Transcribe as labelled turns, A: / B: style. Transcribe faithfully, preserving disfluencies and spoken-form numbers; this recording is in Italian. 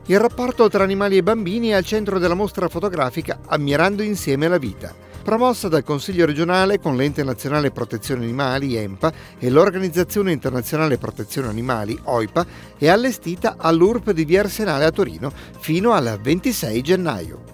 A: Il rapporto tra animali e bambini è al centro della mostra fotografica Ammirando insieme la vita, promossa dal Consiglio regionale con l'Ente Nazionale Protezione Animali E N P A e l'Organizzazione Internazionale Protezione Animali O I P A, e allestita all'U R P di Via Arsenale a Torino fino al ventisei gennaio.